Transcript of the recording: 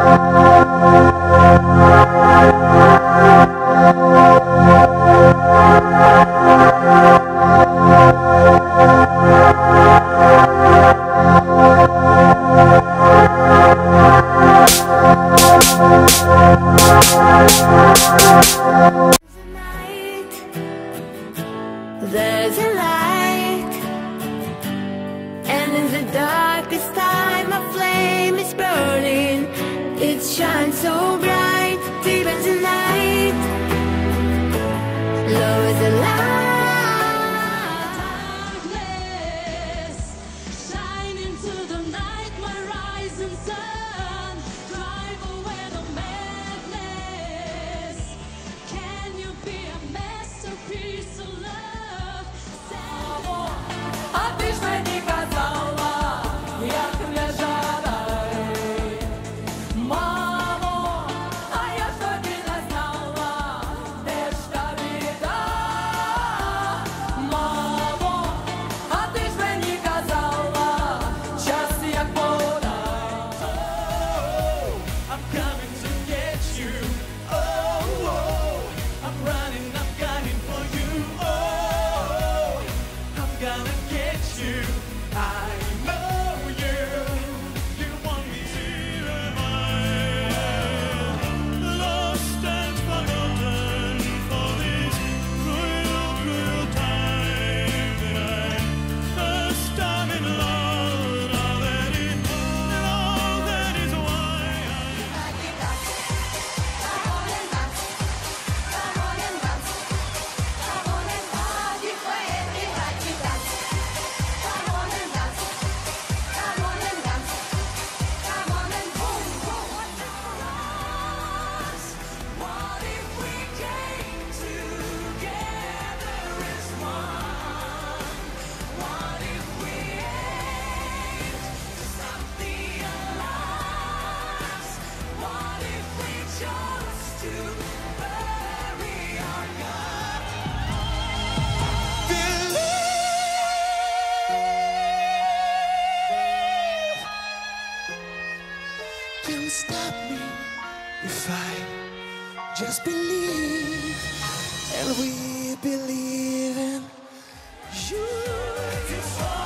There's a light, and in the darkest time a flame is burning. It shines so bright, deep in the night. Love is a light. Darkness, shine into the night, my rising sun. Drive away the madness. Can you be a masterpiece of love? А ты ж мені казала, як не жадай. Мамо, а я ж тоді не знала, де ж та біда. Мамо, а ти ж мені казала, час як вода. I'm coming to get you. Oh, oh, I'm running, I'm gunning for you. Oh, I'm gonna get you. I know you. You want me to revive. Lost and forgotten for this cruel, cruel time that I first time in love. All that is why What if we came together as one? What if we aimed to stop the alarms? What if we chose to bury our can't stop me if I just believe, and we believe in you.